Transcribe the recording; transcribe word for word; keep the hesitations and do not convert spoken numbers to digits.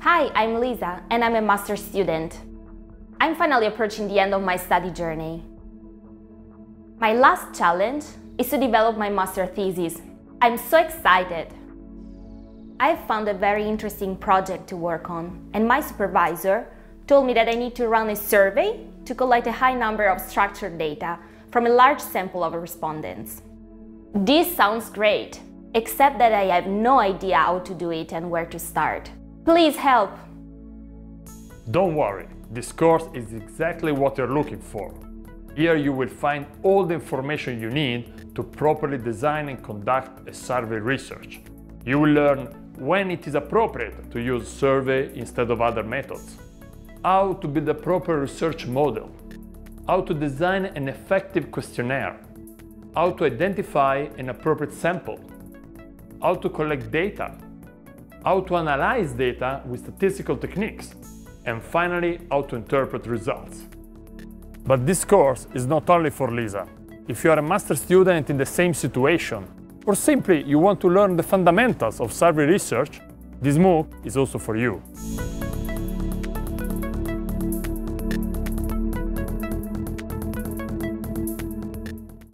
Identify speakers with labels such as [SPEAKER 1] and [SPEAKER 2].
[SPEAKER 1] Hi, I'm Lisa, and I'm a master's student. I'm finally approaching the end of my study journey. My last challenge is to develop my master thesis. I'm so excited! I've found a very interesting project to work on, and my supervisor told me that I need to run a survey to collect a high number of structured data from a large sample of respondents. This sounds great, except that I have no idea how to do it and where to start. Please help!
[SPEAKER 2] Don't worry, this course is exactly what you're looking for. Here you will find all the information you need to properly design and conduct a survey research. You will learn when it is appropriate to use survey instead of other methods, how to build a proper research model, how to design an effective questionnaire, how to identify an appropriate sample, how to collect data, how to analyze data with statistical techniques, and finally, how to interpret results. But this course is not only for Lisa. If you are a master student in the same situation, or simply you want to learn the fundamentals of survey research, this MOOC is also for you.